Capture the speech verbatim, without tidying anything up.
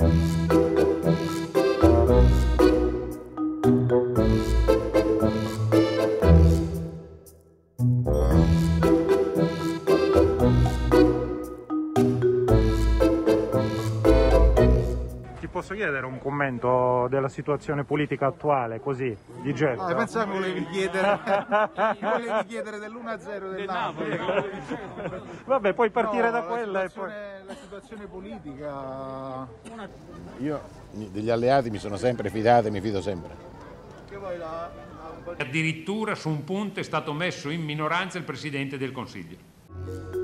Posso chiedere un commento della situazione politica attuale, così, di getto? No, pensavo volevi chiedere, volevi chiedere dell'uno a zero del Napoli. Vabbè, puoi partire no, da quella e poi... La situazione politica... Io degli alleati mi sono sempre fidato e mi fido sempre. Che vuoi la... Addirittura su un punto è stato messo in minoranza il Presidente del Consiglio.